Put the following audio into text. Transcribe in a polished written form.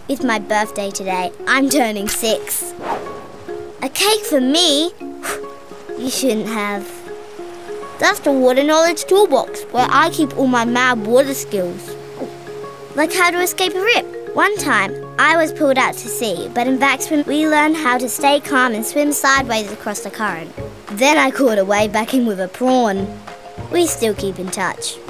It's my birthday today. I'm turning 6. A cake for me? You shouldn't have. That's the water knowledge toolbox where I keep all my mad water skills. Like how to escape a rip. One time, I was pulled out to sea, but in VACSWIM we learned how to stay calm and swim sideways across the current. Then I caught a wave back in with a prawn. We still keep in touch.